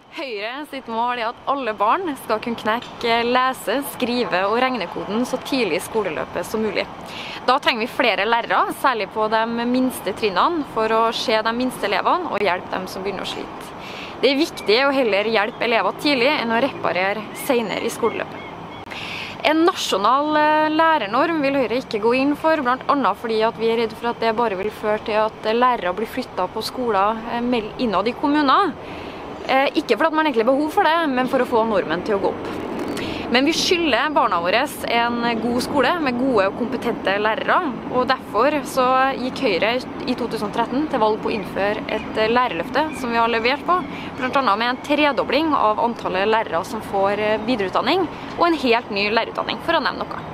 Høyre sitt mål at alle barn skal kunne knekke lese-, skrive- og regnekoden så tidlig i skoleløpet som mulig. Da trenger vi flere lærere, særlig på de minste trinnene, for å se de minste elevene og hjelpe dem som begynner å slite. Det er viktig å heller hjelpe elever tidlig enn å reparere senere i skoleløpet. En nasjonal lærernorm vil Høyre ikke gå inn for, blant annet fordi vi er redd for at det bare vil føre til at lærere blir flyttet på skoler innad i kommuner. Ikke fordi man egentlig har behov for det, men for å få normen til å gå opp. Men vi skylder barna våre en god skole med gode og kompetente lærere, og derfor så gikk Høyre i 2013 til valg på å innføre et lærerløfte som vi har levert på, blant annet med en tredobling av antallet lærere som får videreutdanning, og en helt ny lærerutdanning, for å nevne noe.